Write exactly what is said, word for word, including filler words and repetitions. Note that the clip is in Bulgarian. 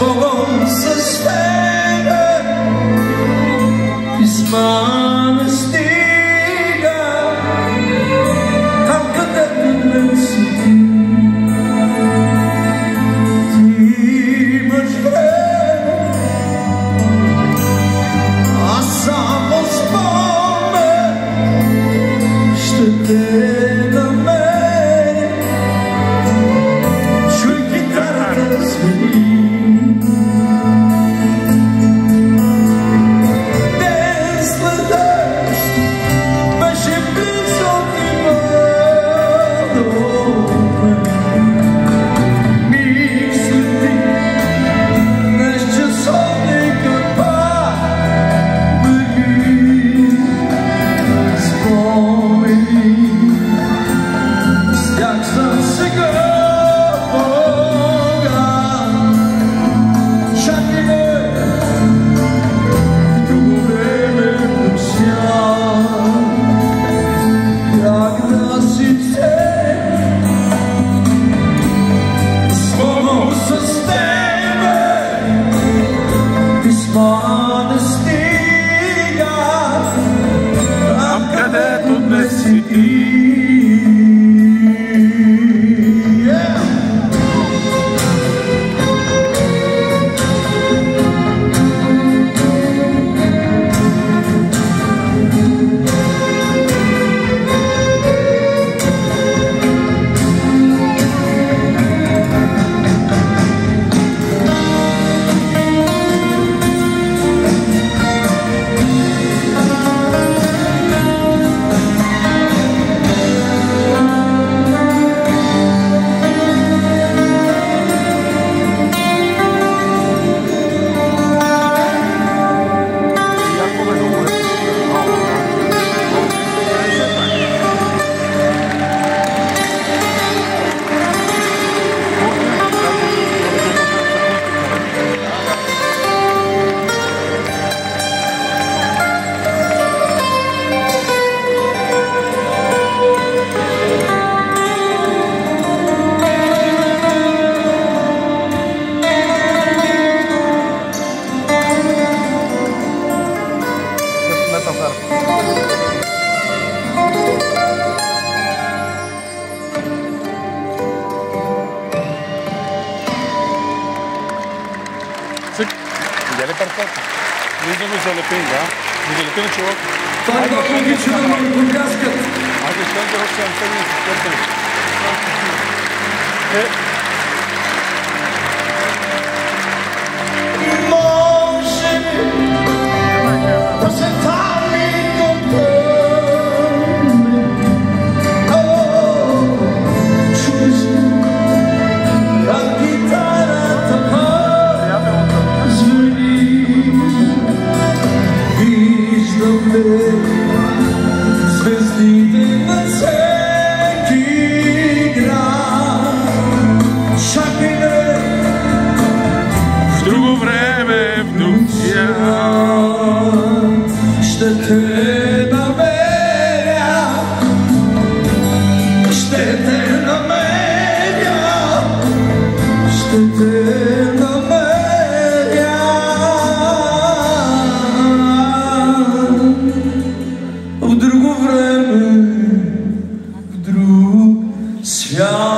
Богом с тебе писма не стига там, където не си ти. Ти имаш време, аз само спомен ще те намеря. Чуй китарата звени. Ya le perfecto. Виждаме залепен, да? Не залепен човек. Това е много логично да ме подляскат. Аз не ще да съм седмия с четвъртък. Е. Може да се тами готове. О, чуй звук, как гитарата звъни. Виждаме звездите на всеки град. Чакай ме в друго време, в друг свят. Ще те намеря, ще те намеря, ще те намеря в друго време, в друг свят.